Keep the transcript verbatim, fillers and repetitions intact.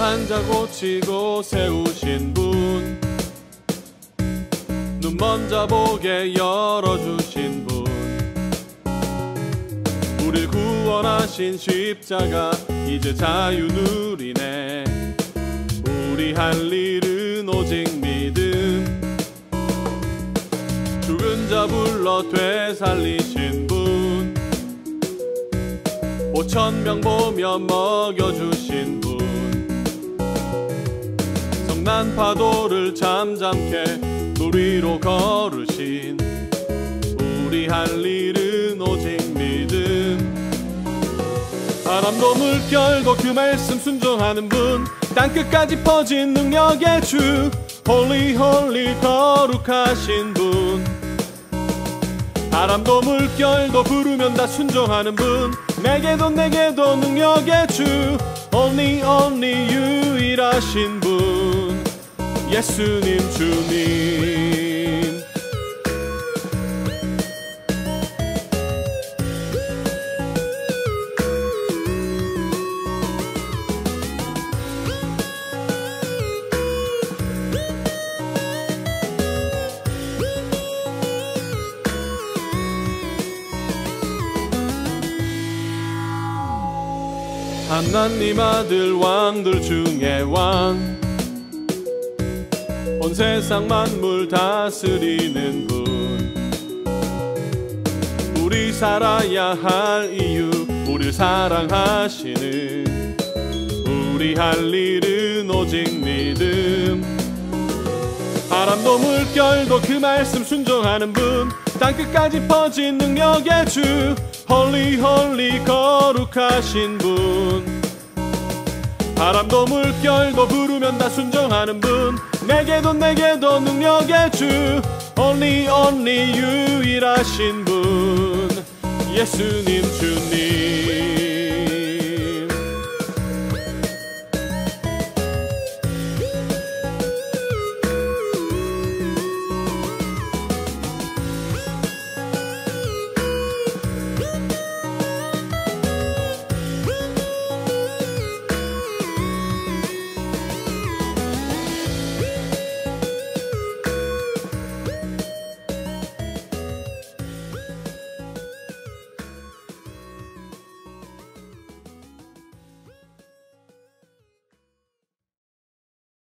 환자 고치고 세우신 분, 눈 먼저 보게 열어주신 분, 우릴 구원하신 십자가 이제 자유 누리네. 우리 할 일은 오직 믿음, 죽은 자 불러 되살리신 분, 오천 명 보며 먹여주신 분, 성난 파도를 잠잠케 도리로 걸으신, 우리 할 일은 오직 믿음. 바람도 물결도 그 말씀 순종하는 분, 땅끝까지 퍼진 능력의 주, 홀리 홀리 거룩하신 분. 바람도 물결도 부르면 다 순종하는 분, 내게도 내게도 능력의 주, only only 유일하신 분, 예수님 주님. 하나님 아들 왕들 중에 왕, 온 세상 만물 다스리는 분, 우리 살아야 할 이유 우릴 사랑하시는, 우리 할 일은 오직 믿음. 바람도 물결도 그 말씀 순종하는 분, 땅끝까지 퍼진 능력의 주, 홀리 홀리 거룩하신 분. 바람도 물결도 부르면 다 순종하는 분, 내게도 내게도 능력의 주, only only 유일하신 분, 예수님 주님.